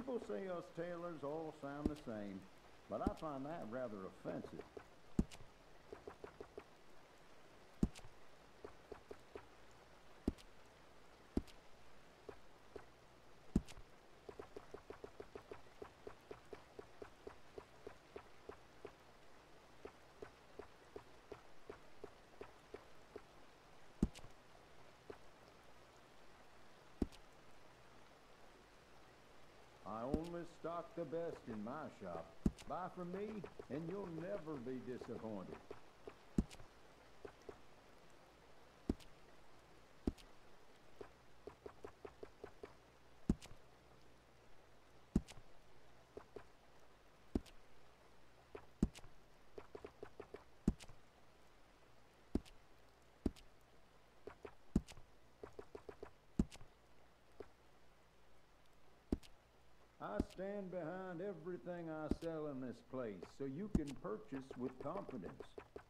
People say us tailors all sound the same, but I find that rather offensive. I only stock the best in my shop. Buy from me, and you'll never be disappointed. I stand behind everything I sell in this place, so you can purchase with confidence.